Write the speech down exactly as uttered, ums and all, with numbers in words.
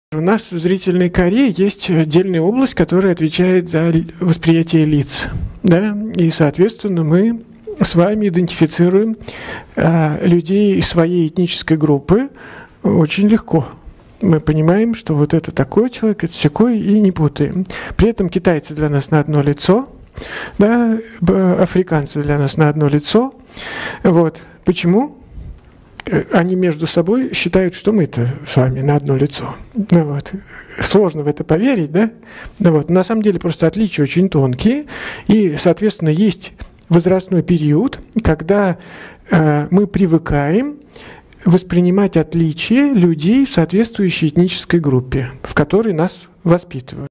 У нас в зрительной коре есть отдельная область, которая отвечает за восприятие лиц. Да? И, соответственно, мы с вами идентифицируем а, людей своей этнической группы очень легко. Мы понимаем, что вот это такой человек, это такой, и не путаем. При этом китайцы для нас на одно лицо, да? Африканцы для нас на одно лицо. Вот. Почему? Они между собой считают, что мы-то с вами на одно лицо. Ну, вот. Сложно в это поверить, да? Ну, вот. На самом деле просто отличия очень тонкие, и, соответственно, есть возрастной период, когда э, мы привыкаем воспринимать отличия людей в соответствующей этнической группе, в которой нас воспитывают.